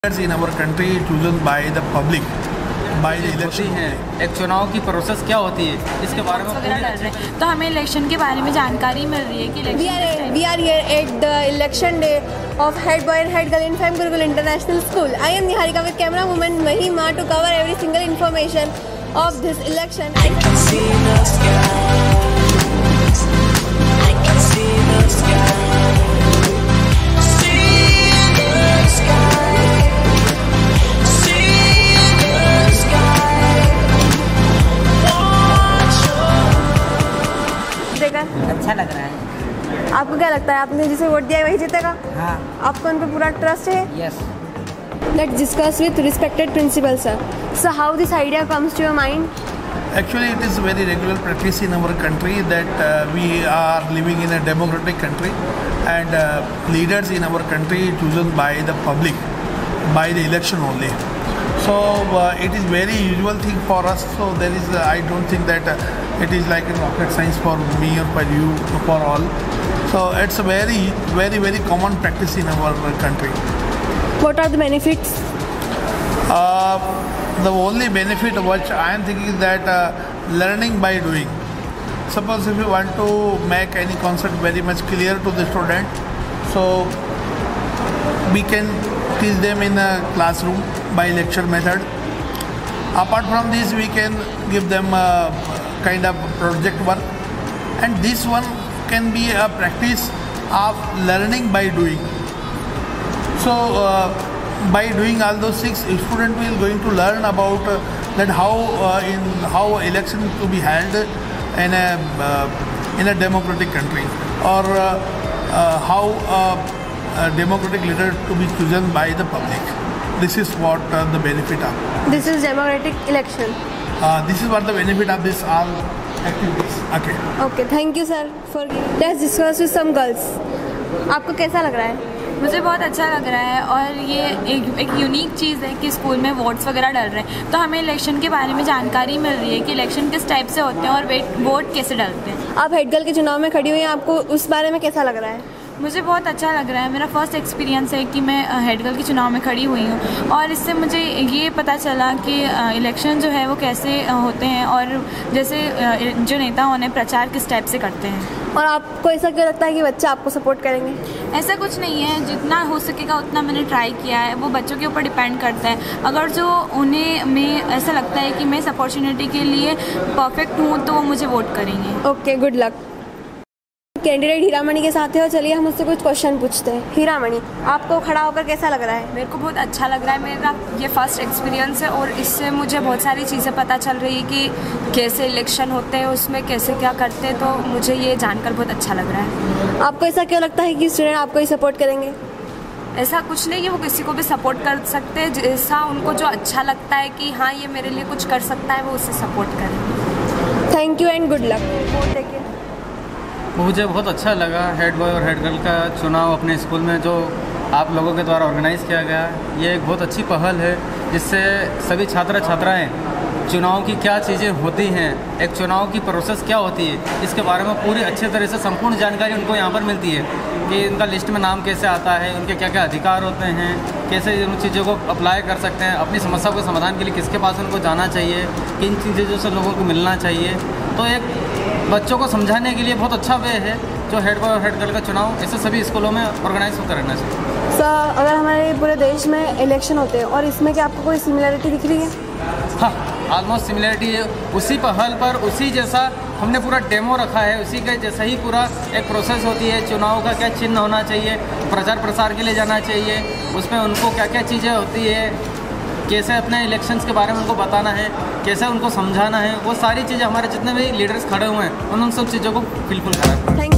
in our country chosen by the public by the election है। एक चुनाव की प्रोसेस क्या होती है इसके बारे में तो हमें इलेक्शन के बारे में जानकारी मिल रही है कि we are here at the election day of head boy and head girl in Fem Gurukul International School. I am Niharika with camera woman Mahima to cover every single information of this election. I can see the sky. I can see the sky. अच्छा लग रहा है। आपको क्या लगता है, आपने जिसे वोट दिया है वही जीतेगा? हाँ। आपको उन पर पूरा ट्रस्ट है? Yes. Let's discuss with respected principal sir. So how this idea comes to your mind? Actually, it is very regular practice in our country that we are living in a democratic country, and leaders in our country chosen by the public by the election only. So it is very usual thing for us. So there is I don't think that it is like a rocket science for me or for you or for all. So it's a very common practice in our country. What are the benefits? The only benefit which I am thinking is that learning by doing. Suppose if you want to make any concept very much clear to the student, so we can teach them in a classroom by lecture method. Apart from this, we can give them kind of project work, and this one can be a practice of learning by doing. So by doing all those things, student will going to learn about that how election to be held in a democratic country, or how a democratic leader to be chosen by the public. This is what the benefit of. This is democratic election. This is what the benefit of this all activities. Okay. Okay, thank you sir for giving. Let's discuss with some girls. आपको कैसा लग रहा है? मुझे बहुत अच्छा लग रहा है, और ये एक यूनिक चीज़ है कि स्कूल में वोट्स वगैरह डल रहे हैं, तो हमें इलेक्शन के बारे में जानकारी मिल रही है कि इलेक्शन किस टाइप से होते हैं और वोट कैसे डलते हैं। आप हेड गर्ल के चुनाव में खड़ी हुई हैं, आपको उस बारे में कैसा लग रहा है? मुझे बहुत अच्छा लग रहा है। मेरा फर्स्ट एक्सपीरियंस है कि मैं हेड गर्ल के चुनाव में खड़ी हुई हूँ, और इससे मुझे ये पता चला कि इलेक्शन जो है वो कैसे होते हैं, और जैसे जो नेता उन्हें प्रचार किस टाइप से करते हैं। और आपको ऐसा क्यों लगता है कि बच्चे आपको सपोर्ट करेंगे? ऐसा कुछ नहीं है, जितना हो सकेगा उतना मैंने ट्राई किया है। वो बच्चों के ऊपर डिपेंड करता है। अगर जो उन्हें में ऐसा लगता है कि मैं इस अपॉर्चुनिटी के लिए परफेक्ट हूँ तो वो मुझे वोट करेंगे। Okay, good luck. Candidate Hiramani के साथ है, और चलिए हम उससे कुछ क्वेश्चन पूछते हैं। हीरामणि, आपको खड़ा होकर कैसा लग रहा है? मेरे को बहुत अच्छा लग रहा है। मेरा ये फर्स्ट एक्सपीरियंस है, और इससे मुझे बहुत सारी चीज़ें पता चल रही है कि कैसे इलेक्शन होते हैं, उसमें कैसे क्या करते हैं, तो मुझे ये जानकर बहुत अच्छा लग रहा है। आपको ऐसा क्यों लगता है कि स्टूडेंट आपको ही सपोर्ट करेंगे? ऐसा कुछ नहीं है, वो किसी को भी सपोर्ट कर सकते हैं, जैसा उनको जो अच्छा लगता है कि हाँ ये मेरे लिए कुछ कर सकता है, वो उससे सपोर्ट करें। Thank you and good luck. मुझे बहुत अच्छा लगा हेड बॉय और हेड गर्ल का चुनाव अपने स्कूल में जो आप लोगों के द्वारा ऑर्गेनाइज़ किया गया। ये एक बहुत अच्छी पहल है, जिससे सभी छात्र छात्राएँ चुनाव की क्या चीज़ें होती हैं, एक चुनाव की प्रोसेस क्या होती है, इसके बारे में पूरी अच्छे तरह से संपूर्ण जानकारी उनको यहाँ पर मिलती है कि उनका लिस्ट में नाम कैसे आता है, उनके क्या क्या अधिकार होते हैं, कैसे उन चीज़ों को अप्लाई कर सकते हैं, अपनी समस्या के समाधान के लिए किसके पास उनको जाना चाहिए, किन चीज़ों से लोगों को मिलना चाहिए। तो एक बच्चों को समझाने के लिए बहुत अच्छा वे है जो हेड बॉय और हेड गर्ल का चुनाव ऐसे सभी स्कूलों में ऑर्गेनाइज होता रहना चाहिए। सर, अगर हमारे पूरे देश में इलेक्शन होते हैं और इसमें क्या आपको कोई सिमिलरिटी दिख रही है? हाँ, ऑलमोस्ट सिमिलरिटी है। उसी पहल पर उसी जैसा हमने पूरा डेमो रखा है, उसी के जैसा ही पूरा एक प्रोसेस होती है। चुनाव का क्या चिन्ह होना चाहिए, प्रचार प्रसार के लिए जाना चाहिए, उसमें उनको क्या क्या चीज़ें होती है, कैसे अपने इलेक्शंस के बारे में उनको बताना है, कैसे उनको समझाना है, वो सारी चीज़ें हमारे जितने भी लीडर्स खड़े हुए हैं उन सब चीज़ों को फिलफिल करा है।